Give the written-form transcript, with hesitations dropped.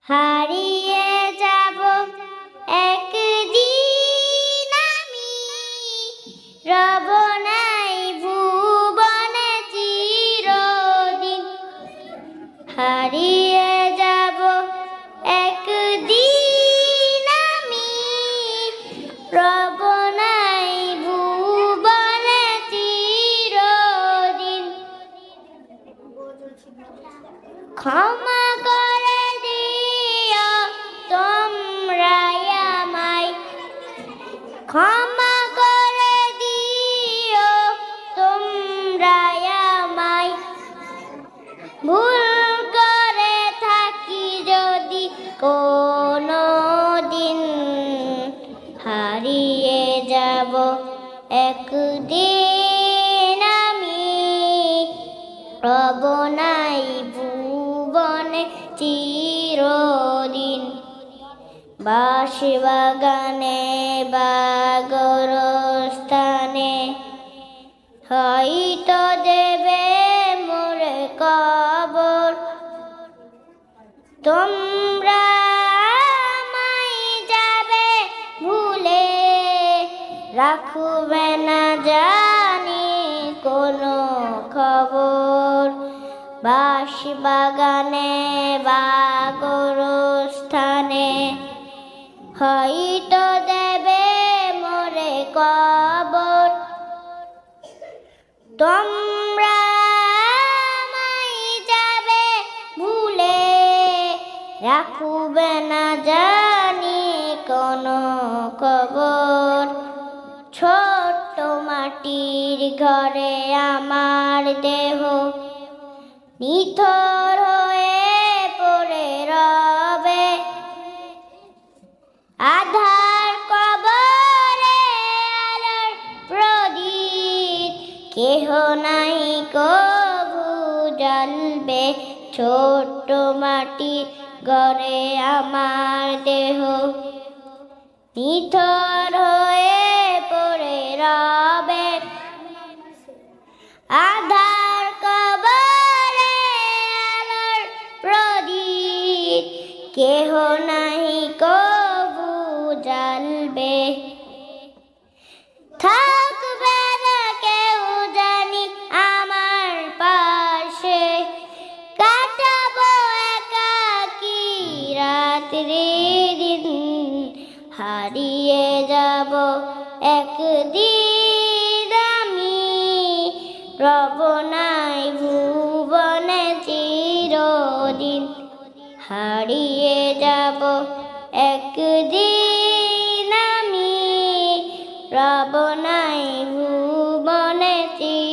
হারিয়ে যাব একদিন আমি, রব নাই ভুবনে চিরদিন। হারিয়ে যাব একদিন আমি, রব নাই ভুবনে চিরদিন। ক্ষমা করে দিও তোমরা আমায়, ক্ষমা করে দিও তোমরা আমায়। ভুল করে থাকি যদি কোনো দিন, হারিয়ে যাব একদিন আমি, রব নাই ভুবনে চিরদিন। বাঁশবাগানে বা গোরস্থানে হয়তো দেবে মোরে কবর। তোমরা আমায় যাবে ভুলে, রাখবে না জানি কোনো খবর। বাঁশবাগানে বা গোরস্থানে হয়তো দেবে মোরে কবর। তোমরা আমায় যাবে ভুলে, রাখবে না জানি কোনো খবর। ছোট্ট মাটির ঘরে আমার দেহ নিথর হয়ে পড়ে রবে, আধার কবরে আলোর প্রদীপ কেহ নাই কবু জ্বলবে। ছোট্ট মাটির ঘরে আমার দেহ নিথর হয়ে পড়ে রবে, আধার কবরে আলোর প্রদীপ কেহ নাই কবু জ্বলবে। থাকবে না কেউ জানি আমার পাশে, কাটাবো একাকী রাত্রি দিন। হারিয়ে যাব একদিন আমি, রব নাই ভুবনে চিরদিন। হারিয়ে যাব একদিন আমি, রব নাই ভুবনে চিরদিন।